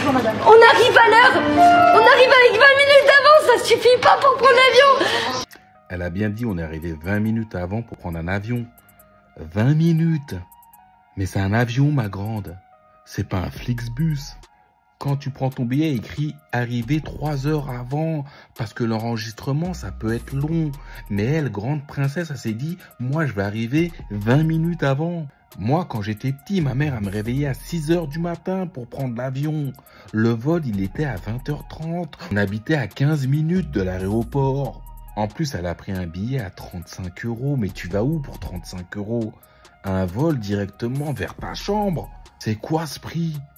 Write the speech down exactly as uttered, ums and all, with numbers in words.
Bonjour madame. On arrive à l'heure. On arrive avec vingt minutes d'avance, ça suffit pas pour prendre l'avion. Elle a bien dit on est arrivé vingt minutes avant pour prendre un avion. vingt minutes. Mais c'est un avion, ma grande. C'est pas un Flixbus. Quand tu prends ton billet, écrit « Arriver trois heures avant » parce que l'enregistrement, ça peut être long. Mais elle, grande princesse, elle s'est dit « Moi, je vais arriver vingt minutes avant ». Moi, quand j'étais petit, ma mère, elle me réveillait à six heures du matin pour prendre l'avion. Le vol, il était à vingt heures trente. On habitait à quinze minutes de l'aéroport. En plus, elle a pris un billet à trente-cinq euros. Mais tu vas où pour trente-cinq euros? Un vol directement vers ta chambre? C'est quoi ce prix?